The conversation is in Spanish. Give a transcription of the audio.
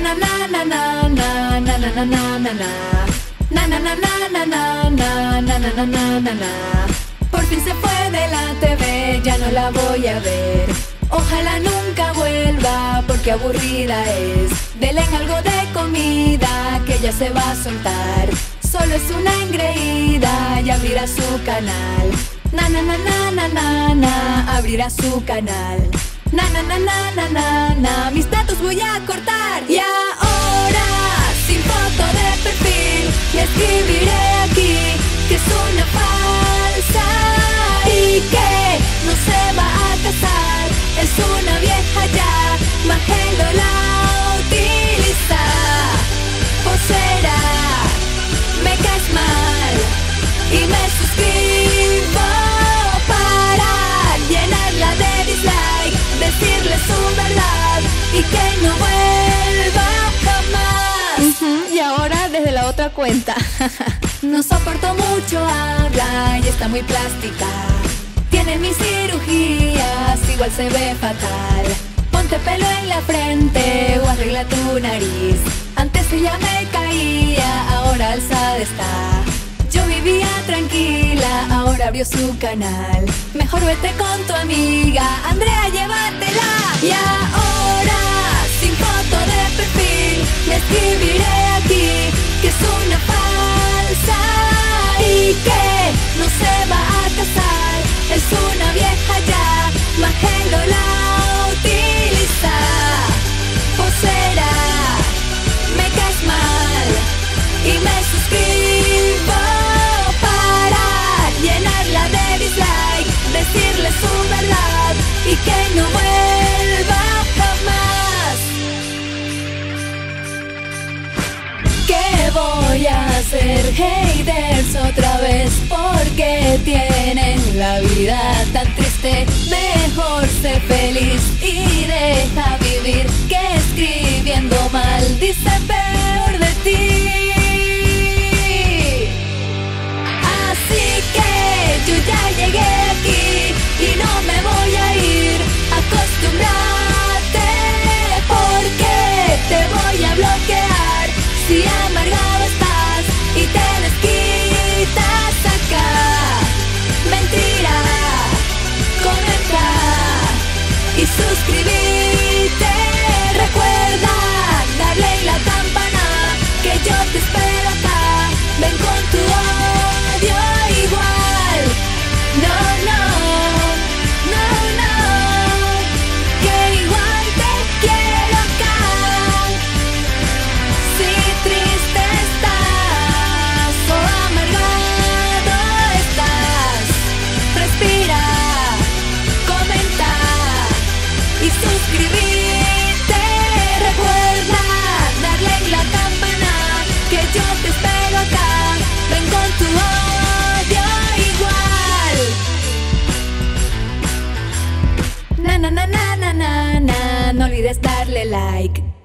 na na na na na na na na na na na. Na na na na na na na na na na na na na. Por fin se fue de la TV, ya no la voy a ver. Ojalá nunca vuelva porque aburrida es. Denle algo de comida que ya se va a soltar. Solo es una engreída y abrirá su canal. Na na na na na na na, abrirá su canal. Na na na na na na na, mis datos voy a cortar. Y ahora, sin foto de perfil, le escribiré aquí que es una falsa y que no se va a casar. Es una vieja ya, Magelo la utiliza. O será, me caes mal y me suscribo para llenarla de dislike, decirle su verdad y que no vuelva jamás. Y ahora desde la otra cuenta. No soporto mucho hablar y está muy plástica. Tiene mis cirugías, igual se ve fatal. Ponte pelo en la frente o arregla tu nariz. Antes ella me caía, ahora alzada está. Yo vivía tranquila, ahora abrió su canal. Mejor vete con tu amiga, Andrea, llévatela. Y ahora, sin foto de perfil, le escribiré aquí que es una falsa y que no se va a casar. Es una vieja ya, Magelo la utiliza. O será, me caes mal y me suscribo para llenarla de dislike, decirle su verdad y que no vuelva jamás. ¿Qué voy a hacer? Haters otra vez porque tienen la vida tan triste. Mejor sé feliz y deja vivir que escribiendo mal dice peor de ti. Así que yo ya llegué aquí y no me voy a ir. Acostúmbrate porque te voy a bloquear. Si amargado estás y te desquitas acá, mentira, comenta y suscribirte. Recuerda darle la campana que yo te espero acá. Ven con tu odio igual. No, no, no, no, que igual te quiero acá. Si triste estás o amargado estás, respira, comenta y suscribirte. Recuerda darle la campana que yo te espero acá. Ven con tu odio igual. Na na na na na na na, no olvides darle like.